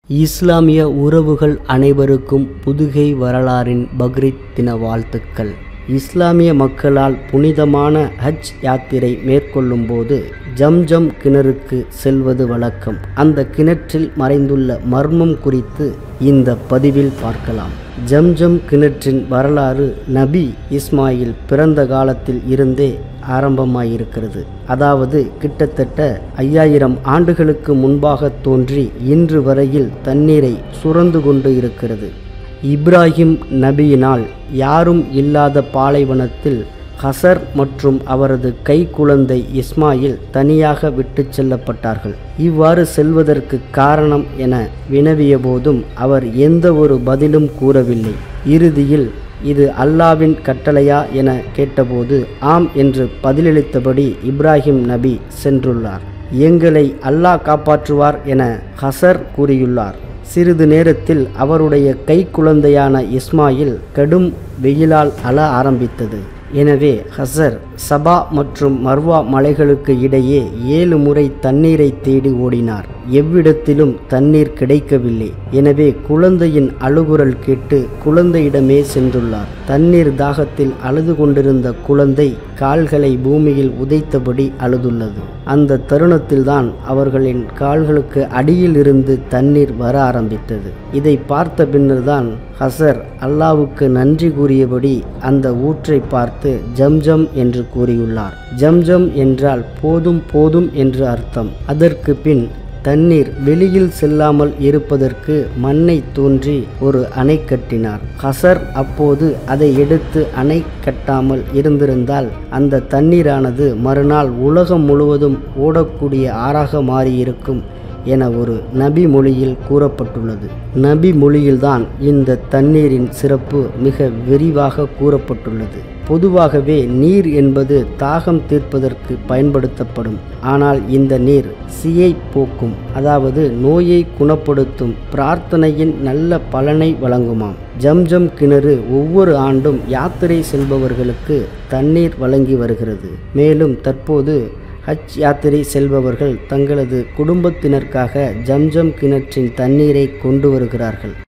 இஸ்லாமிய உறவுகள் அனைவருக்கும் புதுகை வரலாறின் பக்ரீத் தின வாழ்த்துக்கள். இஸ்லாமிய மக்களால் புனிதமான ஹஜ் யாத்திரை மேற்கொள்ளும் போது ஜம்ஜம் கிணறுக்கு செல்வது வழக்கம். அந்த கிணற்றில் மறைந்துள்ள மர்மம் குறித்து இந்த பதிவில் பார்க்கலாம். ஜம்ஜம் கிணற்றின் வரலாறு நபி இஸ்மாயில் பிறந்த காலத்தில் இருந்தே ஆரம்பமாயிருக்கிறது. அதாவது கிட்டத்தட்ட 5000 ஆண்டுகளுக்கு முன்பாக தோன்றி இன்று வரையில் தண்ணீரை சுரந்து கொண்டு இருக்கிறது. இப்ராஹிம் நபியினால் யாரும் இல்லாத பாலைவனத்தில் ஹசர் மற்றும் அவரது கைக்குழந்தை இஸ்மாயில் தனியாக விட்டு செல்லப்பட்டார்கள். இவ்வாறு செல்வதற்கு காரணம் என வினவிய போதும் அவர் எந்த ஒரு பதிலும் கூறவில்லை. இறுதியில் இது அல்லாவின் கட்டளையா என கேட்டபோது ஆம் என்று பதிலளித்தபடி இப்ராஹிம் நபி சென்றுள்ளார். எங்களை அல்லாஹ் காப்பாற்றுவார் என ஹசர் கூறியுள்ளார். சிறிது நேரத்தில் அவருடைய கைக்குழந்தையான இஸ்மாயில் கடும் வெயிலால் அழ ஆரம்பித்தது. எனவே ஹசர் சபா மற்றும் மர்வா மலைகளுக்கு இடையே 7 முறை தண்ணீரை தேடி ஓடினார். எவ்விடத்திலும் தண்ணீர் கிடைக்கவில்லை. எனவே குழந்தையின் அழுகுரல் கேட்டு குழந்தையிடமே சென்றுள்ளார். தண்ணீர் தாகத்தில் அழுது கொண்டிருந்த குழந்தை கால்களை பூமியில் உதைத்தபடி அழுதுள்ளது. அந்த தருணத்தில்தான் அவர்களின் கால்களுக்கு அடியில் இருந்து தண்ணீர் வர ஆரம்பித்தது. இதை பார்த்த பின்னர்தான் ஹசர் அல்லாவுக்கு நன்றி கூறியபடி அந்த ஊற்றை பார்த்து ஜம்ஜம் என்று கூறியுள்ளார். ஜம்ஜம் என்றால் போதும் போதும் என்று அர்த்தம். அதற்கு பின் தண்ணீர் வெளியில் செல்லாமல் இருப்பதற்கு மண்ணை தோன்றி ஒரு அணை கட்டினார். ஹசர் அப்போது அதை எடுத்து அணை கட்டாமல் இருந்திருந்தால் அந்த தண்ணீரானது மறுநாள் உலகம் முழுவதும் ஓடக்கூடிய ஆறாக மாறியிருக்கும் என ஒரு நபி மொழியில் கூறப்பட்டுள்ளது. நபி மொழியில்தான் இந்த தண்ணீரின் சிறப்பு மிக விரிவாக கூறப்பட்டுள்ளது. பொதுவாகவே நீர் என்பது தாகம் தீர்ப்பதற்கு பயன்படுத்தப்படும். ஆனால் இந்த நீர் சியை போக்கும், அதாவது நோயை குணப்படுத்தும், பிரார்த்தனையின் நல்ல பலனை வழங்குமாம். ஜம்ஜம் கிணறு ஒவ்வொரு ஆண்டும் யாத்திரை செல்பவர்களுக்கு தண்ணீர் வழங்கி வருகிறது. மேலும் தற்போது ஹஜ் யாத்திரை செல்பவர்கள் தங்களது குடும்பத்தினருக்காக ஜம்ஜம் கிணற்றின் தண்ணீரை கொண்டு வருகிறார்கள்.